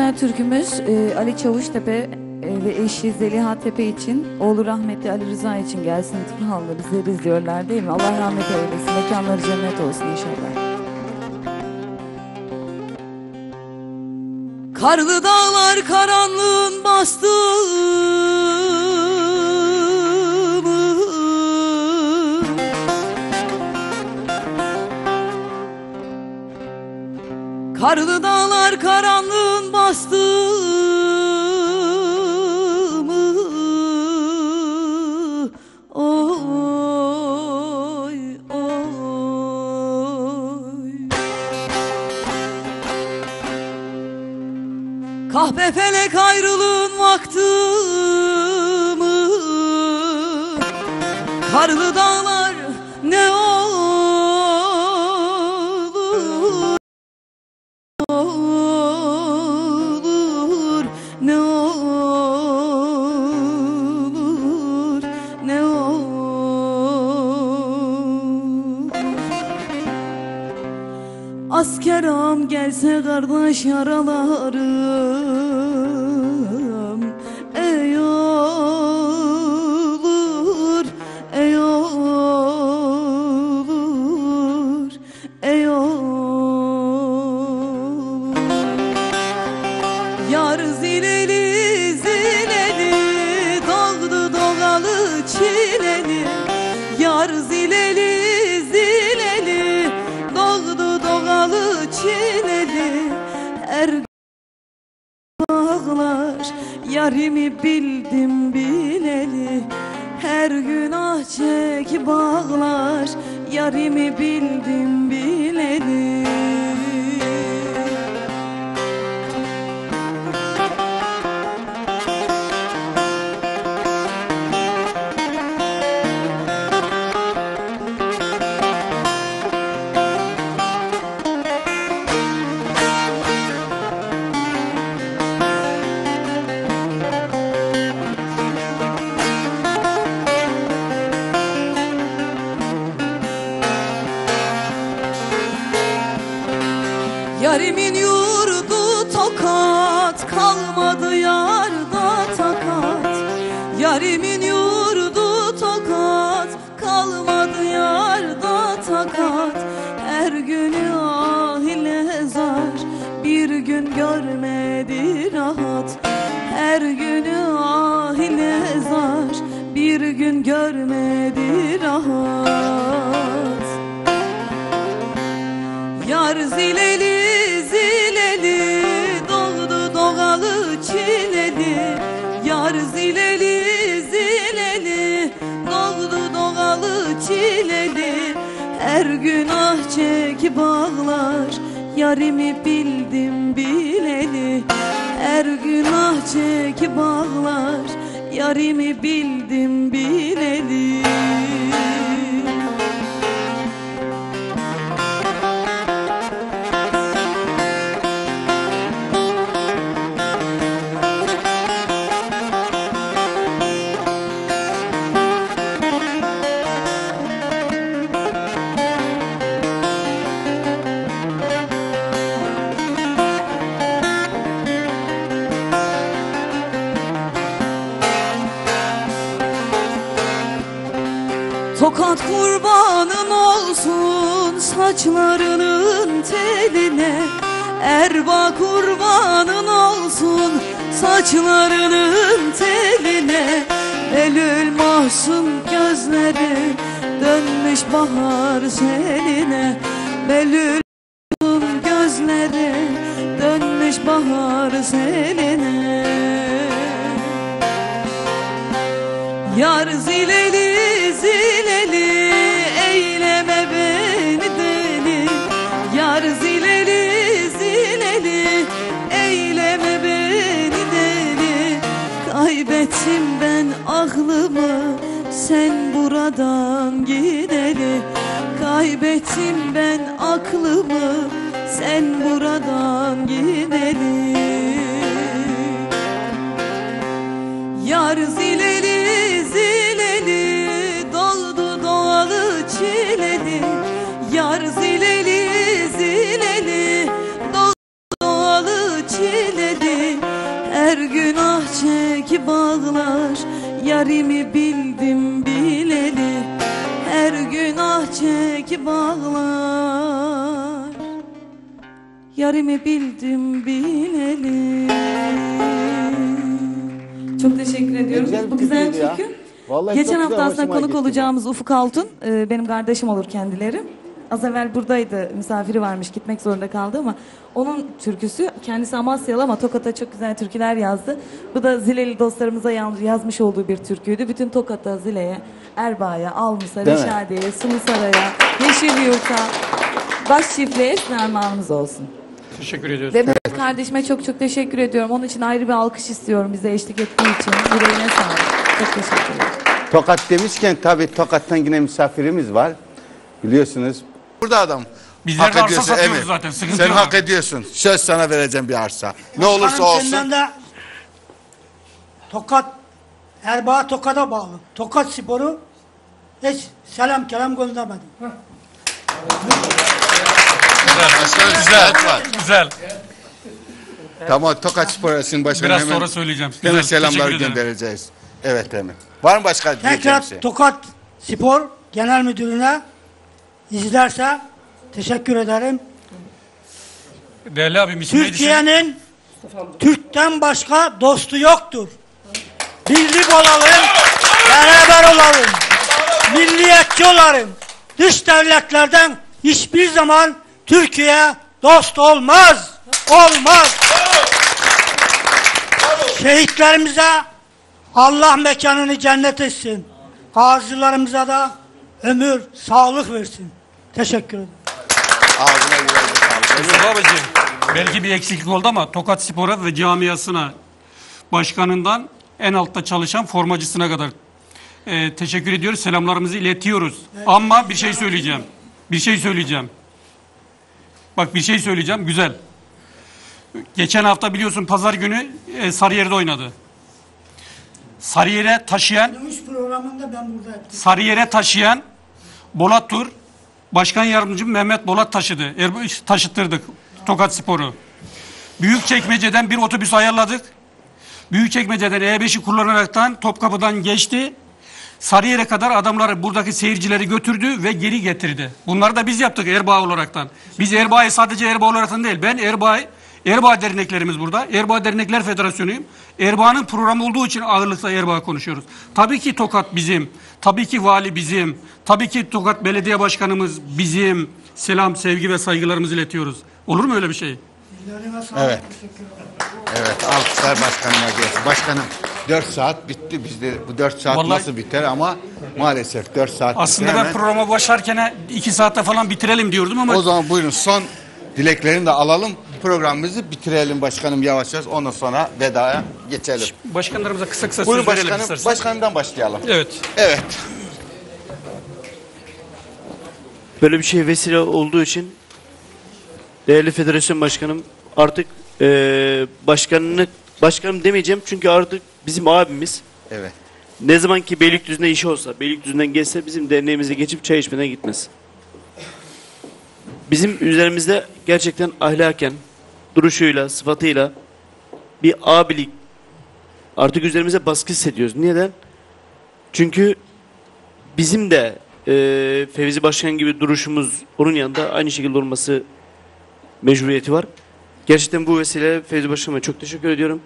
güzel türkümüz Ali Çavuştepe ve eşi Zeliha Tepe için, oğlu rahmetli Ali Rıza için gelsin. Turhal'da bizleri izliyorlar değil mi? Allah rahmet eylesin. Mekanları cennet olsun inşallah. Karlı dağlar karanlığın bastı mı? Karlı dağlar karanlığın bastı mı? Oy oy. Kahpe felek ayrılığın vakti mı? Karlı dağlar ne olur, ne olur, ne olur. Asker ağam gelse kardeş yaralarım, ey olur, ey olur, ey olur. Yar zileli zileli, doğdu doğalı çileli. Yar zileli zileli, doğdu doğalı çileli. Her bağlar yarimi bildim bileli. Her gün ah çek bağlar yarimi bildim bileli. Yarimin yurdu Tokat, kalmadı yarda takat. Yarimin yurdu Tokat, kalmadı yarda takat. Her günü ah ile zar, bir gün görmedi rahat. Her günü ah ile zar, bir gün görmedi rahat. Yar zileli zileli, doğdu doğalı çileli. Yar zileli zileli, doğdu doğalı çileli. Her gün ah çek bağlar yarimi bildim bileli. Her gün ah çek bağlar yarimi bildim bileli. Tokat kurbanın olsun saçlarının teline. Erbaa kurbanın olsun saçlarının teline. Belül mahzun gözleri dönmüş bahar seline. Belül mahzun gözleri dönmüş bahar seline. Yar zileli zileli, eyleme beni deli. Yar zileli zileli, eyleme beni deli. Kaybettim ben aklımı sen buradan gideli. Kaybettim ben aklımı sen buradan gideli. Yar zileli zileli, doldu doğalı çileli. Yar zileli zileli, doldu doğalı çileli. çek bağlar, yarimi bildim bileli, her gün ah çek bağlar, yarimi bildim bileli. Çok teşekkür ediyorum. Güzel bir Bu güzel türküydü ya. türkü. Vallahi Geçen çok hafta güzel, aslında hoşuma konuk gitti. olacağımız Ufuk Altun, benim kardeşim olur kendileri. Az evvel buradaydı, misafiri varmış, gitmek zorunda kaldı ama onun türküsü, kendisi Amasyalı ama Tokat'a çok güzel türküler yazdı. Bu da Zileli dostlarımıza yazmış olduğu bir türküydü. Bütün Tokat'a, Zile'ye, Erbaa'ya, Almus'a, Değil mi? Reşadiye'ye, Sulusaray'a, Yeşilyurt'a, Başçiftli'ye hepsine armağanımız olsun. Teşekkür ediyoruz. Ve Mehmet kardeşime çok çok teşekkür ediyorum. Onun için ayrı bir alkış istiyorum bize eşlik ettiği için. Yüreğine sağlık. Çok teşekkür ederim. Tokat demişken tabii Tokat'tan yine misafirimiz var. Biliyorsunuz. Burada adam. Bizler Hak de arsa ediyorsun, satıyoruz evet. zaten, sıkıntı Sen yok. hak ediyorsun. Söz sana vereceğim bir arsa. Ne olursa Başkanım, olsun. senden de Tokat, Erbaa Tokat'a bağlı. Tokat Sporu hiç selam kelam göndermedi. Güzel. Var. Güzel. Tamam, Tokat Spor Arası'nın başkanı Biraz hemen, sonra söyleyeceğim. hemen Güzel, selamlar teşekkür ederim. göndereceğiz. Evet Emin. Var mı başka diyeceğim Tekrar şey? Tokat Spor Genel Müdürü'ne izlerse teşekkür ederim. Değerli abim isim neydi senin? Türkiye'nin Türk'ten başka dostu yoktur. Birlik olalım, beraber olalım, milliyetçi olalım. Dış devletlerden hiçbir zaman Türkiye dost olmaz. Olmaz. Şehitlerimize Allah mekanını cennet etsin. Gazilerimize de ömür, sağlık versin. Teşekkür ederim. Ağzına güzel bir sağlık. Mustafa abicim, belki bir eksiklik oldu ama Tokat Spor'a ve camiasına, başkanından en altta çalışan formacısına kadar teşekkür ediyoruz. Selamlarımızı iletiyoruz. Ama bir şey söyleyeceğim. Bir şey söyleyeceğim. Bak bir şey söyleyeceğim. Güzel. Geçen hafta biliyorsun pazar günü Sarıyer'de oynadı. Sarıyer'e taşıyan Dövüş programında ben buradayım. Sarıyer'e taşıyan Bolat Tur, Başkan Yardımcım Mehmet Bolat taşıdı. Taşıttırdık Tokat Spor'u. Büyükçekmece'den bir otobüs ayarladık. Büyükçekmece'den E5'i kullanaraktan Topkapı'dan geçti. Sarıyer'e kadar adamları, buradaki seyircileri götürdü ve geri getirdi. Bunları da biz yaptık Erbaa olaraktan. Biz Erbaa'yı sadece Erbaa olaraktan değil. Ben Erbaa derneklerimiz burada. Erbaa Dernekler Federasyonu'yum. Erbaa'nın programı olduğu için ağırlıkla Erbaa konuşuyoruz. Tabii ki Tokat bizim. Tabii ki vali bizim. Tabii ki Tokat Belediye Başkanımız bizim. Selam, sevgi ve saygılarımızı iletiyoruz. Olur mu öyle bir şey? Evet. Evet, alkışlar başkanıma gelsin. Başkanım 4 saat bitti. Bizde bu 4 saat Vallahi- nasıl biter ama maalesef 4 saat Aslında bitti. ben Hemen- programa başlarken 2 saatte falan bitirelim diyordum ama O zaman buyurun son dileklerini de alalım. Programımızı bitirelim başkanım yavaş yavaş. Ondan sonra vedaya geçelim. başkanlarımıza kısa kısa Buyurun söz verelim başkanım. istersen. Başkanımdan başlayalım. Evet. Evet. Böyle bir şey vesile olduğu için değerli federasyon başkanım artık başkanım demeyeceğim çünkü artık bizim abimiz. Evet. Ne zaman ki Beylikdüzü'nde işi olsa, Beylikdüzü'nden geçse bizim derneğimize geçip çay içmeden gitmez. Bizim üzerimizde gerçekten ahlaken, duruşuyla, sıfatıyla bir abilik artık üzerimize baskı hissediyoruz. Neden? Çünkü bizim de Fevzi Başkan gibi duruşumuz onun yanında aynı şekilde olması mecburiyeti var. Gerçekten bu vesileyle Fevzi Başkan'a çok teşekkür ediyorum.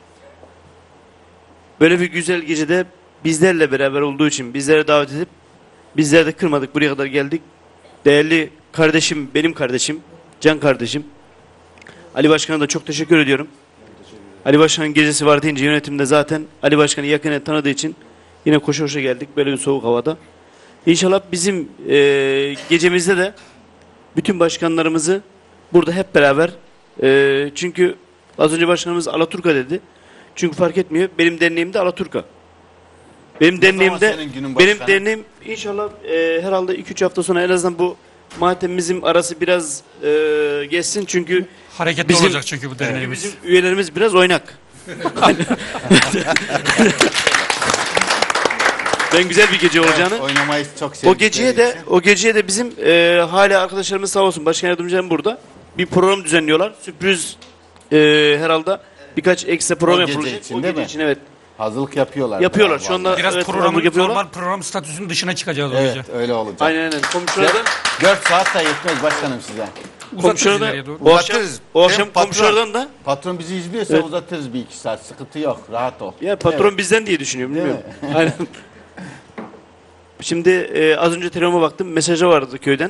Böyle bir güzel gecede bizlerle beraber olduğu için bizlere davet edip bizleri de kırmadık, buraya kadar geldik. Değerli kardeşim, benim kardeşim, can kardeşim Ali Başkan'a da çok teşekkür ediyorum. Ali Başkan'ın gecesi var deyince yönetimde zaten Ali Başkan'ı yakinen tanıdığı için yine koşa koşa geldik böyle bir soğuk havada. İnşallah bizim gecemizde de bütün başkanlarımızı burada hep beraber çünkü az önce başkanımız Alaturka dedi. Çünkü fark etmiyor. Benim derneğim de Alaturka. Benim derneğimde senin günün benim başkanı? derneğim inşallah herhalde 2-3 hafta sonra en azından bu matemimizin arası biraz geçsin çünkü Hareketli bizim- olacak çünkü bu derneğimiz. bizim üyelerimiz biraz oynak. Ben güzel bir gece olacağını. Oynamayı çok O sevdikleri geceye de bizim hala arkadaşlarımız sağ olsun başkan yardımcılarım burada bir program düzenliyorlar. Sürpriz herhalde birkaç ekstra program O gece yapılacak. için, O değil gece mi? için evet. Hazırlık yapıyorlar. Yapıyorlar. bayağı Şu anda vallahi. Biraz evet, programın hazırlık yapıyorlar. normal program statüsünün dışına çıkacağız o Evet, gece. öyle olacak. Aynen. Komşulardan 4 saat de yetmez başkanım size. Uzatırız ileriye doğru. o akşam, Uzatırız. o akşam Hem patron- komşulardan da Patron bizi izliyorsa Evet. uzatırız bir iki saat. Sıkıntı yok. Rahat ol. ya patron bizden diye düşünüyorum, bilmiyorum. Aynen. Şimdi az önce telefonuma baktım, mesajı vardı köyden.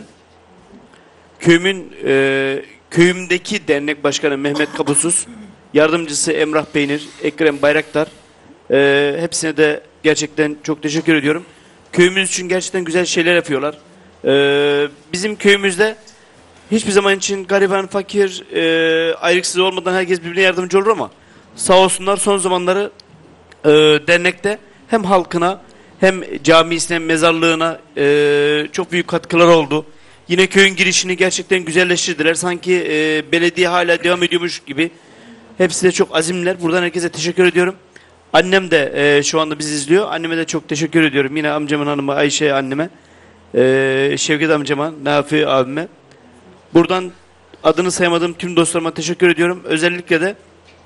Köyümdeki dernek başkanı Mehmet Kabusuz, yardımcısı Emrah Peynir, Ekrem Bayraktar, hepsine de gerçekten çok teşekkür ediyorum. Köyümüz için gerçekten güzel şeyler yapıyorlar. Bizim köyümüzde hiçbir zaman için gariban, fakir, ayrıksız olmadan herkes birbirine yardımcı olur ama sağ olsunlar son zamanları dernekte hem halkına hem camisine, mezarlığına çok büyük katkılar oldu. Yine köyün girişini gerçekten güzelleştirdiler. Sanki belediye hala devam ediyormuş gibi. Hepsi de çok azimler. Buradan herkese teşekkür ediyorum. Annem de şu anda bizi izliyor. Anneme de çok teşekkür ediyorum. Yine amcamın hanımı Ayşe anneme, Şevket amcama, Nafi abime. Buradan adını sayamadığım tüm dostlarıma teşekkür ediyorum. Özellikle de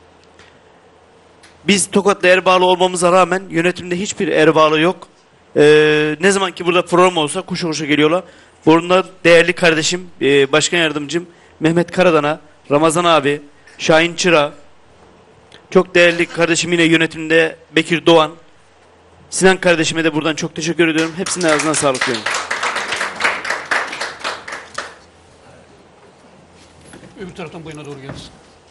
biz Tokat'la Erbağlı olmamıza rağmen yönetimde hiçbir Erbağlı yok. Ne zaman ki burada program olsa koşu koşu geliyorlar. Burada değerli kardeşim, başkan yardımcım Mehmet Karadan'a, Ramazan abi, Şahin Çıra, çok değerli kardeşim yine yönetimde Bekir Doğan, Sinan kardeşime de buradan çok teşekkür ediyorum. Hepsinin ağzına sağlık diyorum. Öbür taraftan bu yana doğru gelsin.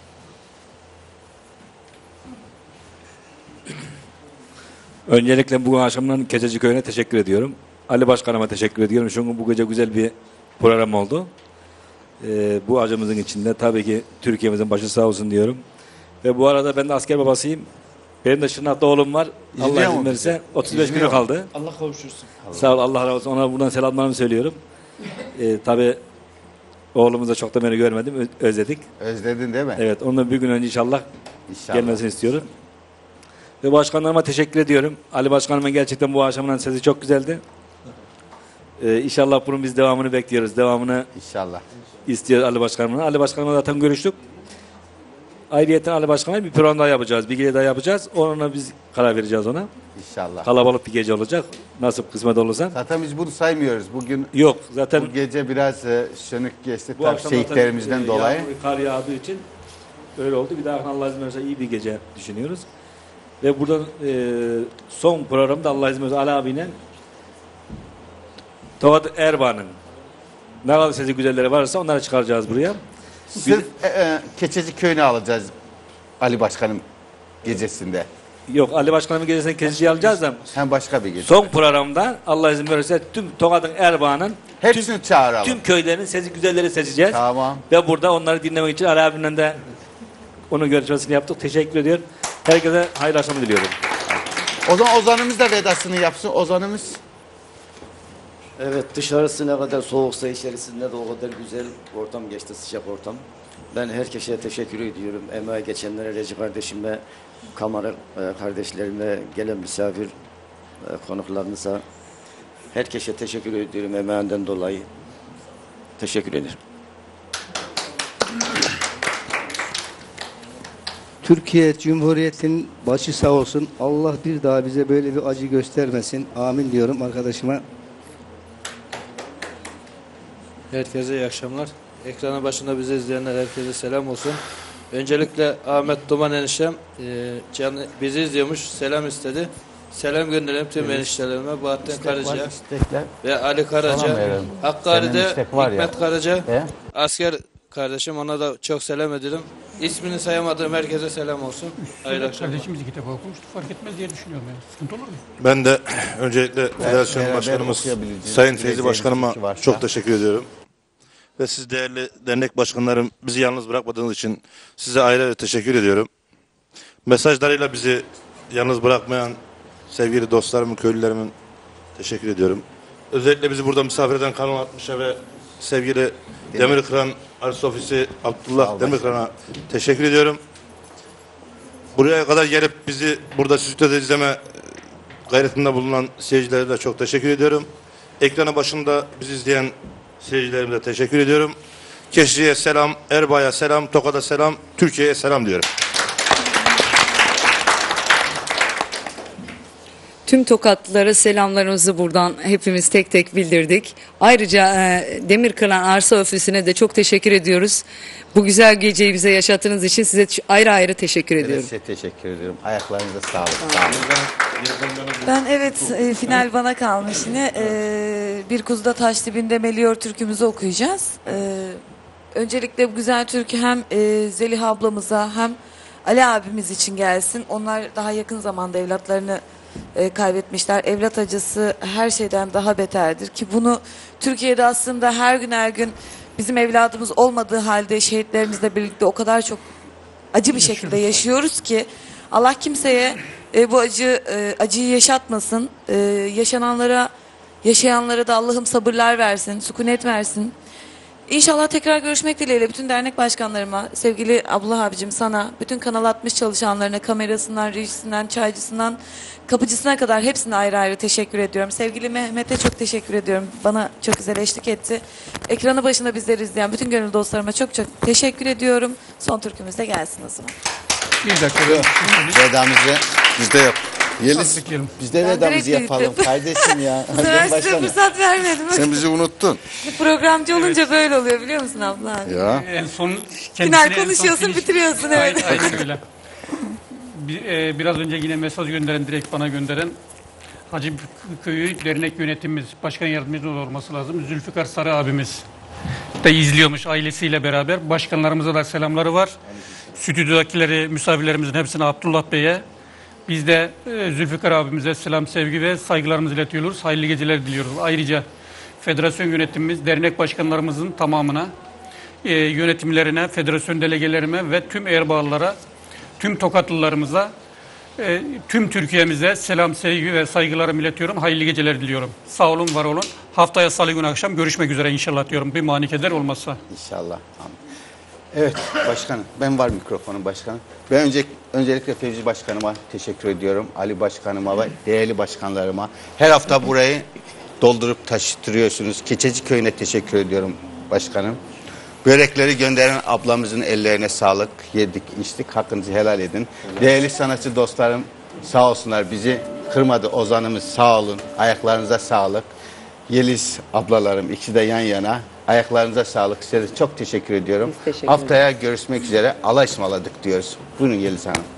Öncelikle bu akşamdan Keçeci Köyü'ne teşekkür ediyorum. Ali Başkanıma teşekkür ediyorum. Çünkü bu gece güzel bir program oldu. Bu acımızın içinde tabii ki Türkiye'mizin başı sağ olsun diyorum. Ve bu arada ben de asker babasıyım. Benim de Şırnak'ta oğlum var. Allah İzliyor izin mu verirse bizi? 35 İzliyor günü mu? kaldı. Allah kavuştursun. Sağ ol, Allah razı olsun. Ona buradan selamlarımı söylüyorum. Tabii oğlumuzu da çok da beni görmedim. Özledik. Özledin değil mi? Evet, ondan bir gün önce inşallah İnşallah. gelmesini istiyorum. Ve başkanlarıma teşekkür ediyorum. Ali Başkanımın gerçekten bu akşamın sesi çok güzeldi. İnşallah bunun biz devamını bekliyoruz. Devamını İnşallah. istiyor Ali Başkanımla. Ali Başkanımla zaten görüştük. Ayrıyeten Ali Başkanımla bir program daha yapacağız. Bir gece daha yapacağız. Onunla biz karar vereceğiz ona. İnşallah. Kalabalık bir gece olacak. Nasip kısmet olursa. Zaten biz bunu saymıyoruz. Bugün Yok zaten bu gece biraz sönük geçti bu tabii akşam şehitlerimizden zaten, dolayı. yağmur, kar yağdığı için öyle oldu. Bir daha Allah izin verirse iyi bir gece düşünüyoruz. Ve buradan son programda Allah izin verirse Ali abiyle Tokat Erbağ'ın ne kadar sesi güzelleri varsa onları çıkaracağız buraya. Sırf Keçeci Köyü'nü alacağız Ali Başkanım gecesinde. Yok Ali Başkanımın gecesinde Keçici'yi alacağız da Hem başka bir gece. son programda Allah izin verirse tüm Tokat'ın Erbağ'ın Hepsini çağıralım. tüm köylerin sesi güzelleri seçeceğiz. Tamam. Ve burada onları dinlemek için Ali abimle de onun görüşmesini yaptık. Teşekkür ediyorum. Herkese hayırlı akşamlar diliyorum. O zaman Ozan'ımız da vedasını yapsın. Ozan'ımız. Evet, dışarısı ne kadar soğuksa içerisinde de o kadar güzel ortam geçti, sıcak ortam. Ben herkese teşekkür ediyorum. Emeğe geçenlere, Recep kardeşime, kamera kardeşlerime, gelen misafir konuklarınıza herkese teşekkür ediyorum emeğinden dolayı. Teşekkür ederim. Türkiye Cumhuriyeti'nin başı sağ olsun. Allah bir daha bize böyle bir acı göstermesin. Amin diyorum arkadaşıma. Herkese iyi akşamlar. Ekranın başında bizi izleyenler herkese selam olsun. Öncelikle Ahmet Duman eniştem bizi izliyormuş, selam istedi. Selam gönderelim tüm eniştelerime, Bahattin Karaca ve Ali Karaca. Hakkari'de Hikmet Karaca, asker kardeşim, ona da çok selam ederim. İsmini sayamadığım herkese selam olsun. Hayırlı akşamlar. Kardeşimiz iki defa okumuştu. Fark etmez diye düşünüyorum yani. Sıkıntı olur mu? Ben de öncelikle Federasyon beraber Başkanımız okuyabileceğimiz, Sayın Feyzi bileceğimiz Başkanıma bir şey varsa. çok teşekkür ediyorum. Ve siz değerli dernek başkanlarım bizi yalnız bırakmadığınız için size ayrı ayrı teşekkür ediyorum. Mesajlarıyla bizi yalnız bırakmayan sevgili dostlarımın, köylülerimin teşekkür ediyorum. Özellikle bizi burada misafir eden Kanal 60'a ve sevgili Demirkıran Arsa Ofisi Abdullah Demirkıran'a teşekkür ediyorum. Buraya kadar gelip bizi burada stüdyoda izleme gayretinde bulunan seyircilere de çok teşekkür ediyorum. Ekranı başında bizi izleyen seyircilerimize teşekkür ediyorum. Keçici'ye selam, Erbağ'a selam, Tokat'a selam, Türkiye'ye selam diyorum. Tüm Tokatlılara selamlarımızı buradan hepimiz tek tek bildirdik. Ayrıca Demirkıran Arsa Ofisi'ne de çok teşekkür ediyoruz. Bu güzel geceyi bize yaşattığınız için size ayrı ayrı teşekkür ediyorum. Size teşekkür ediyorum. Ayaklarınıza sağlık. Sağ olun. Ben evet final bana kalmış yine. Bir kuzuda taş dibinde meliyor türkümüzü okuyacağız. Öncelikle bu güzel türkü hem Zeliha ablamıza hem Ali abimiz için gelsin. Onlar daha yakın zamanda evlatlarını kaybetmişler. Evlat acısı her şeyden daha beterdir ki bunu Türkiye'de aslında her gün bizim evladımız olmadığı halde şehitlerimizle birlikte o kadar çok acı bir şekilde yaşıyoruz ki Allah kimseye bu acıyı yaşatmasın. Yaşayanlara da Allah'ım sabırlar versin, sükunet versin. İnşallah tekrar görüşmek dileğiyle bütün dernek başkanlarıma, sevgili Abdullah abicim sana, bütün Kanal 60 çalışanlarına, kamerasından, rejisinden, çaycısından, kapıcısına kadar hepsine ayrı ayrı teşekkür ediyorum. Sevgili Mehmet'e çok teşekkür ediyorum. Bana çok güzel eşlik etti. Ekranı başında bizleri izleyen bütün gönül dostlarıma çok teşekkür ediyorum. Son türkümüz de gelsin o zaman. Bir dakika. Vedamızı bizde yok. Yeliz, biz de vedamızı direkt yapalım büyüttüm. kardeşim ya. Bu sefer size fırsat vermedim. Sen bizi unuttun. Programcı olunca böyle oluyor biliyor musun abla? Ya. En son Final konuşuyorsun, bitiriyorsun, evet. Aynen öyle. Biraz önce yine mesaj gönderen, direkt bana gönderen Hacı Köyü Dernek Yönetimimiz, Başkan Yardımcımız olması lazım. Zülfikar Sarı abimiz de izliyormuş ailesiyle beraber. Başkanlarımıza da selamları var. Stüdyodakileri, misafirlerimizin hepsine, Abdullah Bey'e. Biz de Zülfikar abimize selam, sevgi ve saygılarımızı iletiyoruz. Hayırlı geceler diliyoruz. Ayrıca federasyon yönetimimiz, dernek başkanlarımızın tamamına, yönetimlerine, federasyon delegelerime ve tüm Erbağlılara, tüm Tokatlılarımıza, tüm Türkiye'mize selam, sevgi ve saygılarımı iletiyorum. Hayırlı geceler diliyorum. Sağ olun, var olun. Haftaya Salı günü akşam görüşmek üzere inşallah diyorum. Bir mani keder olmazsa. İnşallah. Evet başkanım, ben var mikrofonum başkanım. Ben öncelikle Fevzi Başkanıma teşekkür ediyorum. Ali Başkanıma ve değerli başkanlarıma. Her hafta burayı doldurup taşıtırıyorsunuz. Keçeci Köyü'ne teşekkür ediyorum başkanım. Börekleri gönderen ablamızın ellerine sağlık. Yedik, içtik, hakkınızı helal edin. Değerli sanatçı dostlarım sağ olsunlar, bizi kırmadı. Ozanımız sağ olun, ayaklarınıza sağlık. Yeliz ablalarım ikisi de yan yana. Ayaklarınıza sağlık. Size de çok teşekkür ediyorum. Haftaya görüşmek üzere. Allah'a ısmarladık diyoruz. Buyurun Yeliz Hanım.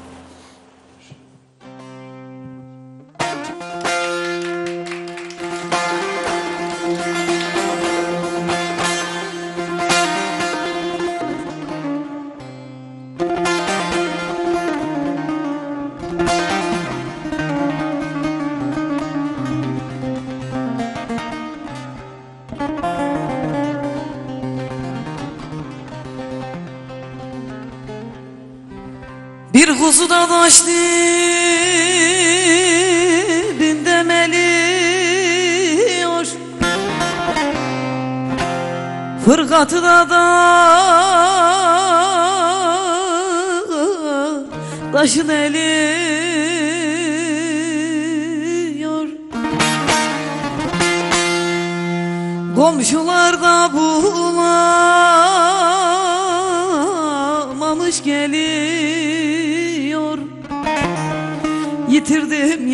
Bir kuzuda taş dibinde meliyor, fırkatıda da taşı deliyor. Komşular da bulamamış geliyor. Yitirdim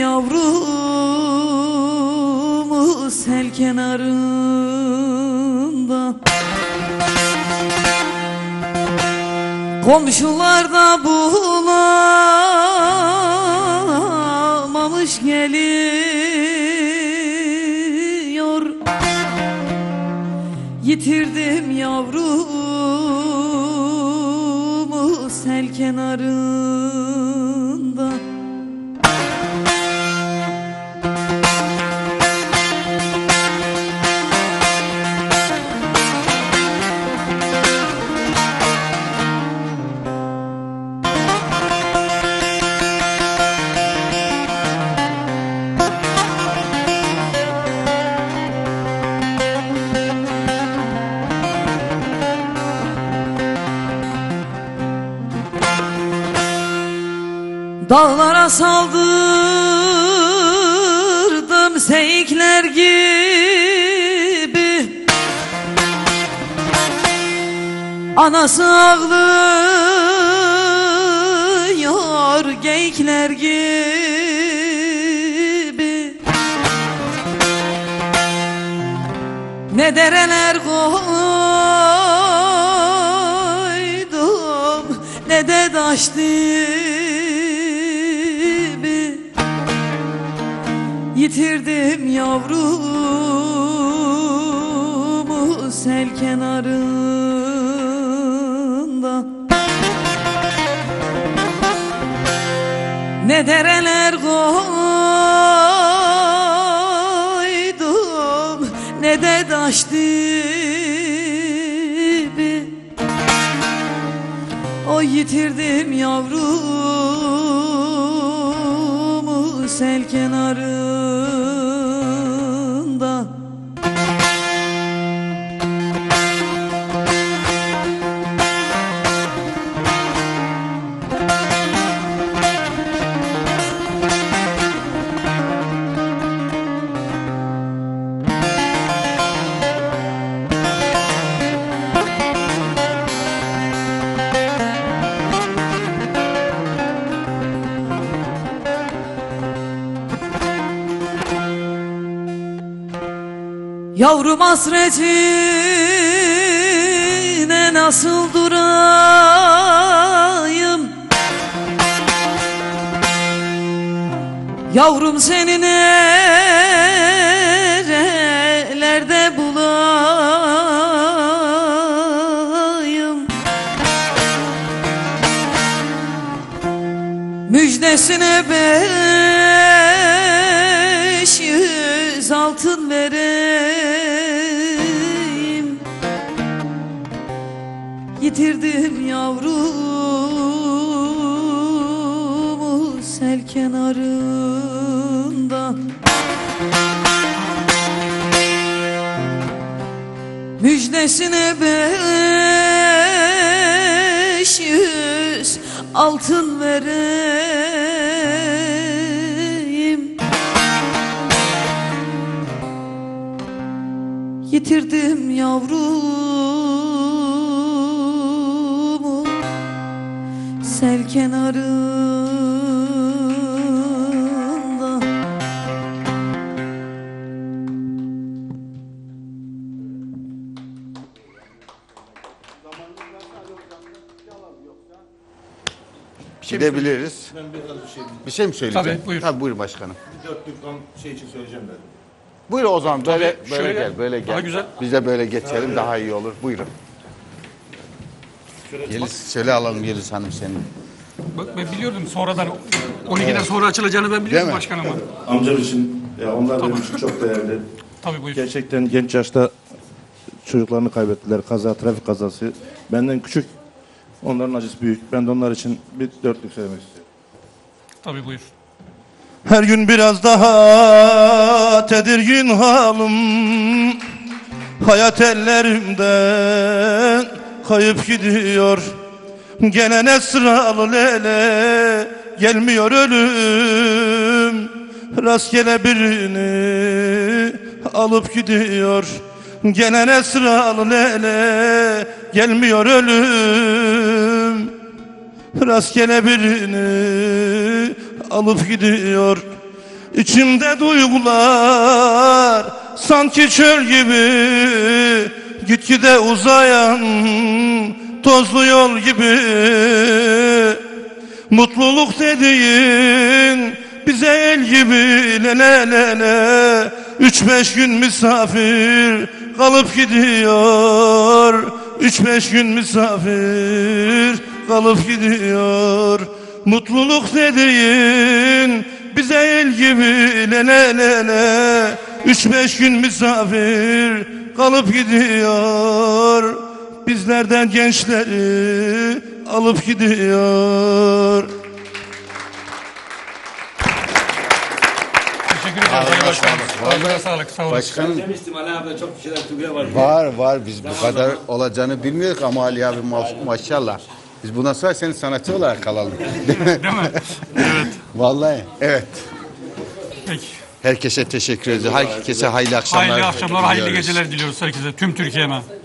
yavrumu sel kenarında. Komşular da bulamamış geliyor. Yitirdim yavrumu sel kenarında. Dağlara saldırdım seyikler gibi, anası ağlıyor geyikler gibi. Ne dereler koydum, ne de taş dibi. Yitirdim yavrumu sel kenarında. Ne dereler koydum, ne de taş dibi. O yitirdim yavrumu sel kenarında. Yavrum hasretine nasıl durayım? Yavrum seni nerelerde bulayım? Müjdesine 500 altın vereyim. Yitirdim yavrumu sel kenarında. Müjdesine 500 altın vereyim. Yitirdim yavrumu sel kenarında. Gidebiliriz. Ben biraz Bir şey mi söyleyeceğim? Tabii, buyur. Tabii buyur başkanım. Bir dörtlük şey için söyleyeceğim dedim. Buyur o zaman böyle Tabii, böyle şöyle, gel, böyle gel. daha güzel. Biz de böyle geçelim daha iyi olur. Buyurun. Yeliz söyle alalım Yeliz Hanım senin. Bak, ben biliyordum sonradan 12'den sonra açılacağını ben biliyordum Değil mi? başkanım. Amcam için, ya onlar benim için çok değerli. Tabii buyur. Gerçekten genç yaşta çocuklarını kaybettiler. Kaza, trafik kazası. Benden küçük, onların acısı büyük. Ben de onlar için bir dörtlük söylemek istiyorum. Tabii buyur. Her gün biraz daha tedirgin halim, hayat ellerimden kayıp gidiyor. Gelene sıralı lele, gelmiyor ölüm, rastgele birini alıp gidiyor. Gelene sıralı lele, gelmiyor ölüm, rastgele birini alıp gidiyor. İçimde duygular sanki çöl gibi, gitgide uzayan tozlu yol gibi. Mutluluk dediğin bize el gibi le le le le. 3-5 gün misafir kalıp gidiyor. 3-5 gün misafir kalıp gidiyor. Mutluluk dediğin bize el gibi le le le le. 3-5 gün misafir kalıp gidiyor. Bizlerden gençleri alıp gidiyor. Teşekkür ederim Ali Başkanım. Ağzına sağlık. Sağ olun. Başkanım Demiştim Ali abi çok şeyler Türkiye var. var biz bu kadar olacağını bilmiyorduk ama Ali abi maşallah. Biz bundan sonra senin sanatçı olarak kalalım. Değil mi? Evet. Vallahi evet. Peki. Herkese teşekkür ederiz. Herkese hayırlı akşamlar. Hayırlı akşamlar, hayırlı diliyoruz. geceler diliyoruz herkese. Tüm Türkiye'me.